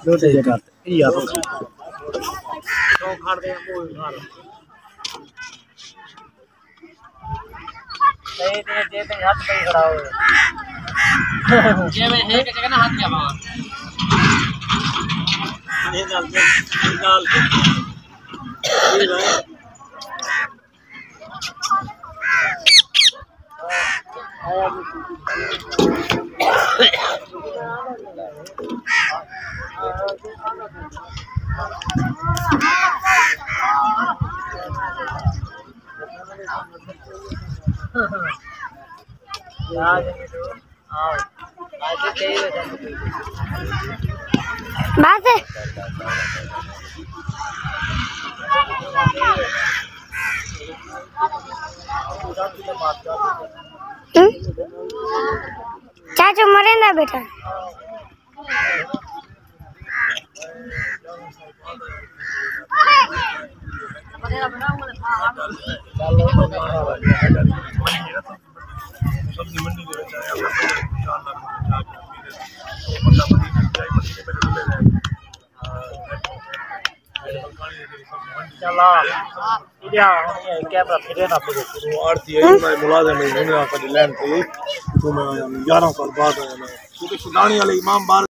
छोटे जे कर या तो खड़ दे वो मार नहीं दे जे ते हाथ पे खड़ा हो जे में है के जगह ना हाथ क्या बाबा ये डाल ये भाई चाचू मरे ना बेटा सब्जी मंडी चला इडिया कैमरा फिरे ना फिरे तो आरती है मैं मुलाजिम नहीं होने का लैंड पे तो मैं 11 साल बाद आया मैं क्योंकि सुदानी वाले इमाम बार